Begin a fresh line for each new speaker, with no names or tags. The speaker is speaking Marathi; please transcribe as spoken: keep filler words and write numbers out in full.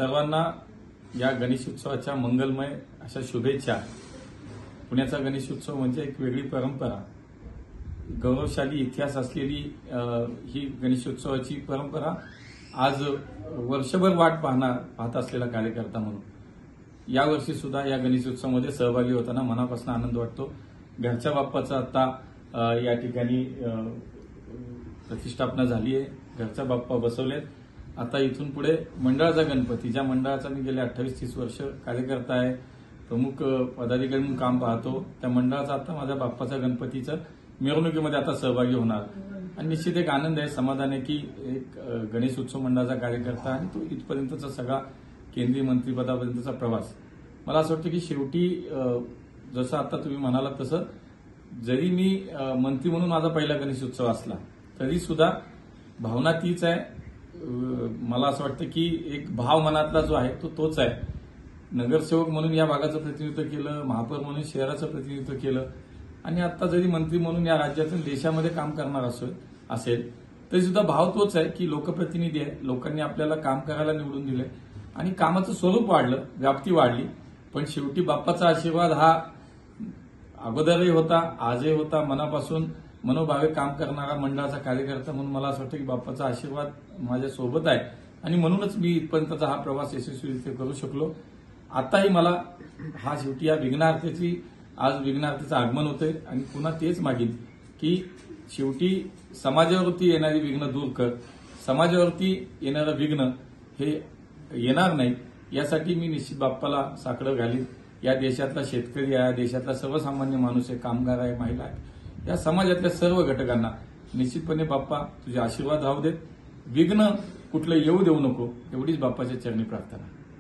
सर्वांना या गणेशोत्सवाच्या मंगलमय अशा शुभेच्छा। पुण्याचा गणेशोत्सव म्हणजे एक वेगळी परंपरा, गौरवशाली इतिहास असलेली ही गणेशोत्सवाची परंपरा आज वर्षभर वाट पाहणार पाहत असलेला कार्यकर्ता म्हणून यावर्षी सुद्धा या गणेशोत्सवामध्ये सहभागी होताना मनापासून आनंद वाटतो। घरच्या बाप्पाचा आता या ठिकाणी प्रतिष्ठापना झाली आहे, घरचा बाप्पा बसवलेत। आता इथून पुढे मंडळाचा गणपती, ज्या मंडळाचा मी गेले अठ्ठावीस तीस वर्ष कार्यकर्ता आहे, प्रमुख पदाधिकारी म्हणून काम पाहतो, त्या मंडळाचा आता माझ्या बाप्पाचा गणपतीचं मिरवणुकीमध्ये आता सहभागी होणार आणि निश्चित एक आनंद आहे, समाधान आहे की एक गणेश उत्सव मंडळाचा कार्यकर्ता आणि तो इथपर्यंतचा सगळा केंद्रीय मंत्रिपदापर्यंतचा प्रवास। मला असं वाटतं की शेवटी जसं आता तुम्ही म्हणालात तसं जरी मी मंत्री म्हणून माझा पहिला गणेश उत्सव असला तरी सुद्धा भावना तीच आहे। मला असं वाटतं की एक भाव मनातला जो आहे तो तोच आहे। नगरसेवक म्हणून या भागाचं प्रतिनिधित्व केलं, महापौर म्हणून शहराचं प्रतिनिधित्व केलं आणि आता जरी मंत्री म्हणून या राज्यातून देशामध्ये काम करणार असेल तरी सुद्धा भाव तोच आहे की लोकप्रतिनिधी आहे, लोकांनी आपल्याला काम करायला निवडून दिलंय आणि कामाचं स्वरूप वाढलं, व्याप्ती वाढली, पण शेवटी बाप्पाचा आशीर्वाद हा अगोदरही होता, आजही होता। मनापासून मनोभावे काम करणारा मंडळाचा कार्यकर्ता म्हणून मला असं वाटतं की बाप्पाचा आशीर्वाद माझ्या सोबत आहे आणि म्हणूनच मी इथपर्यंतचा हा प्रवास यशस्वीरित्या करू शकलो। आताही मला हा शेवटी या विघ्नार्थीची आज विघ्नार्थीचं आगमन होतंय आणि पुन्हा तेच मागीन की शेवटी समाजावरती येणारी विघ्न दूर कर, समाजावरती येणारं विघ्न हे येणार नाही यासाठी मी निश्चित बाप्पाला साकडं घालीन। या देशातला शेतकरी आहे, देशातला सर्वसामान्य माणूस आहे, कामगार आहे, महिला आहे, या समाजातल्या सर्व घटकांना निश्चितपणे बाप्पा तुझे आशीर्वाद राहू देत, विघ्न कुठलं येऊ देऊ नको, एवढीच बाप्पाच्या चरणी प्रार्थना।